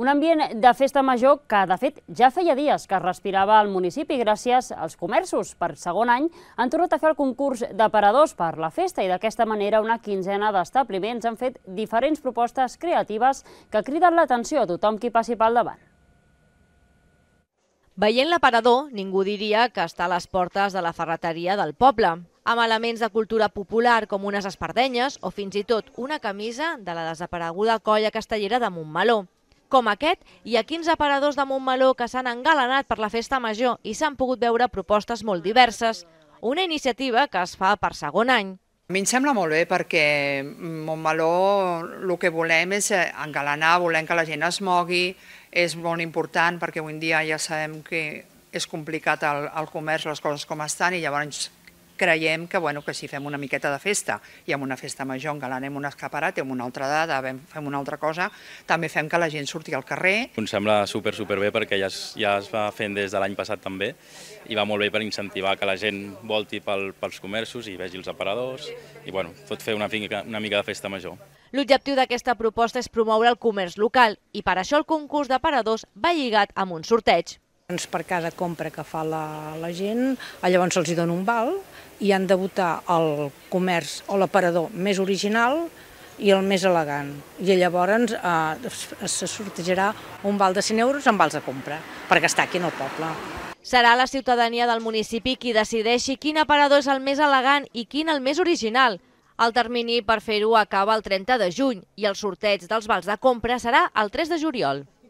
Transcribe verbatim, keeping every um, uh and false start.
Un ambient de festa major que, de fet, ja feia dies que es respirava al municipi gràcies als comerços. Per segon any han tornat a fer el concurs d'aparadors per la festa i d'aquesta manera una quinzena d'establiments han fet diferents propostes creatives que criden l'atenció a tothom qui passi pel davant. Veient l'aparador, ningú diria que està a les portes de la ferreteria del poble, amb elements de cultura popular com unes espardenyes o fins i tot una camisa de la desapareguda colla castellera de Montmeló. Com aquest, hi ha quinze aparadors de Montmeló que s'han engalanat per la festa major i s'han pogut veure propostes molt diverses, una iniciativa que es fa per segon any. A mi em sembla molt bé perquè Montmeló el que volem és engalanar, volem que la gent es mogui, és molt important perquè avui en dia ja sabem que és complicat el, el comerç, les coses com estan, i llavors creiem que, bueno, que si fem una miqueta de festa i amb una festa major engalanem un escaparat i amb una altra dada fem una altra cosa, també fem que la gent surti al carrer. Em sembla super, super bé perquè ja es, ja es va fent des de l'any passat també i va molt bé per incentivar que la gent volti pel, pels comerços i vegi els aparadors i, bueno, tot fer una mica, una mica de festa major. L'objectiu d'aquesta proposta és promoure el comerç local i per això el concurs d'aparadors va lligat amb un sorteig. Per cada compra que fa la, la gent, llavors se'ls dona un val i han de votar el comerç o l'aparador més original i el més elegant. I llavors eh, se sortejarà un val de cent euros amb vals de compra per gastar aquí en el poble. Serà la ciutadania del municipi qui decideixi quin aparador és el més elegant i quin el més original. El termini per fer-ho acaba el trenta de juny i el sorteig dels vals de compra serà el tres de juliol.